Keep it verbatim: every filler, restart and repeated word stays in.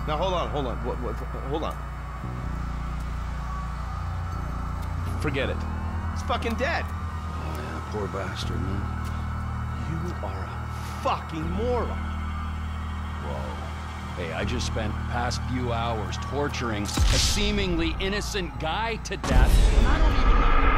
Now hold on, hold on, what, what, hold on. Forget it. It's fucking dead. Yeah, poor bastard, man. You are a fucking moron. Whoa. Hey, I just spent the past few hours torturing a seemingly innocent guy to death, and I don't even know.